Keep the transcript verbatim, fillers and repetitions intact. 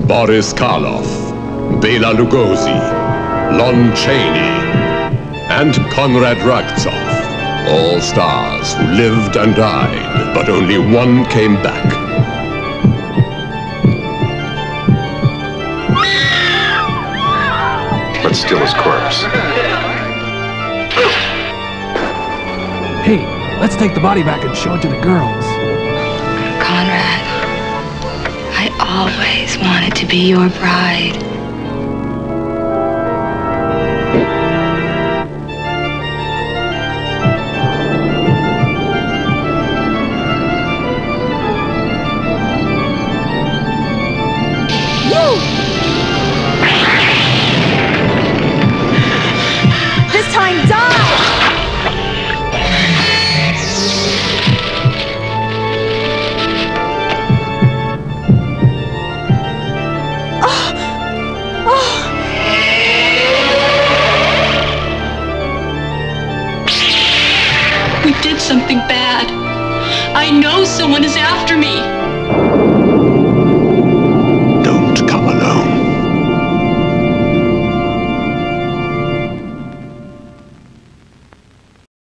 Boris Karloff, Bela Lugosi, Lon Chaney, and Konrad Ragzov. All stars who lived and died, but only one came back. Let's steal his corpse. Hey, let's take the body back and show it to the girls. Conrad, I always wanted to be your bride. This time, die! Oh. Oh. We did something bad. I know someone is after me.